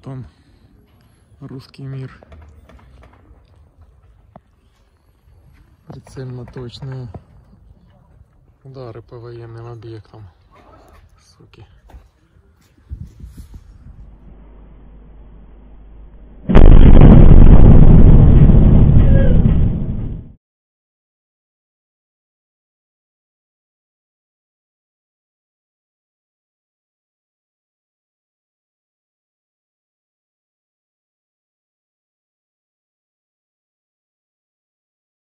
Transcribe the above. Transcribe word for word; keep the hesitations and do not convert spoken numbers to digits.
там русский мир. Прицельно точные удары по военным объектам. Суки.